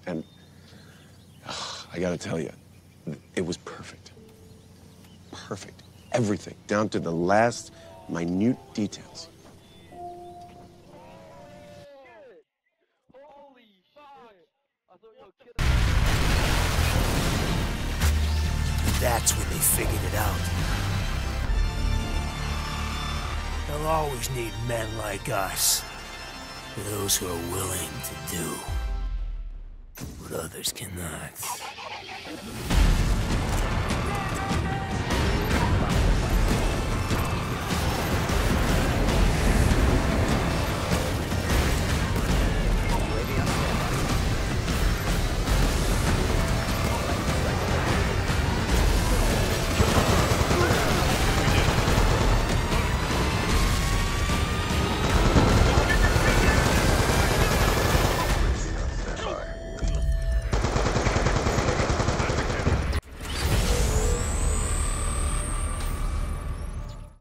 And I gotta tell you, it was perfect. Perfect. Everything, down to the last minute details. That's when they figured it out. They'll always need men like us. Those who are willing to do what others cannot.